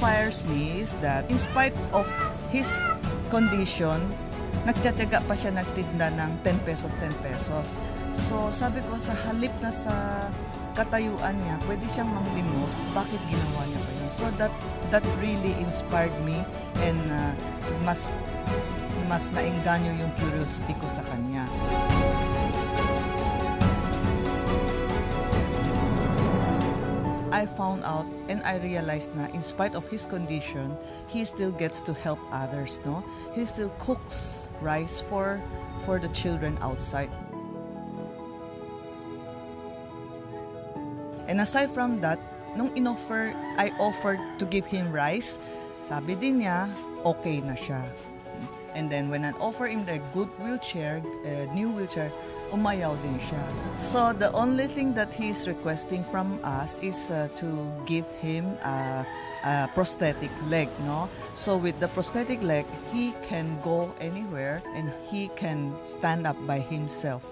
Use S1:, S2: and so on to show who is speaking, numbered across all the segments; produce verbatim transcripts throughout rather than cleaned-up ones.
S1: inspires me is that in spite of his condition, nagtsatsaga pa siya nagtinda ng ten pesos, ten pesos. So sabi ko, sa halip na sa katayuan niya, pwede siyang manglimos, bakit ginawa niya pa yun? So that that really inspired me, and uh, mas mas naengganyo yung curiosity ko sa kanya. I found out and I realized na in spite of his condition, he still gets to help others, no? He still cooks rice for for the children outside. And aside from that, nung in-offer, I offered to give him rice, sabi din niya, okay na siya. And then when I offer him the good wheelchair, uh, new wheelchair, umayaw din siya. So the only thing that he's requesting from us is uh, to give him a, a prosthetic leg, no? So with the prosthetic leg, he can go anywhere and he can stand up by himself.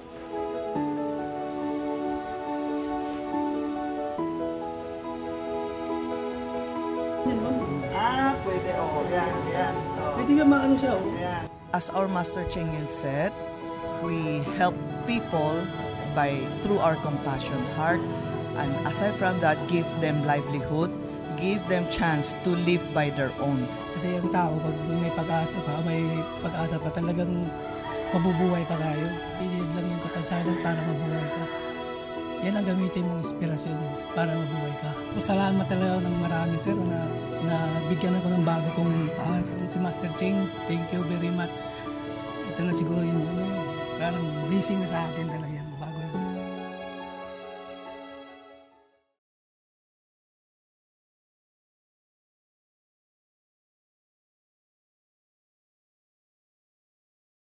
S1: Ah, pwede. Oh, yan, yan. Oh.
S2: Pwede nga maano siya, oh.
S1: Yan. As our Master Cheng Yen said, we help people by through our compassion heart, and aside from that, give them livelihood, give them chance to live by their own.
S2: Kasi ang tao, pag may pag-asa pa, may pag-asa pa, talagang mabubuhay pa tayo. Hindi lang yung kapansanan para mabuhay ka. Yan ang gamitin mong inspirasyon para mabuhay ka. Salamat talaga ng marami, sir, na, na bigyan ako ng bago kong uh, si Master Cheng. Thank you very much. Ito na siguro yung ano, parang blessing na sa akin talaga.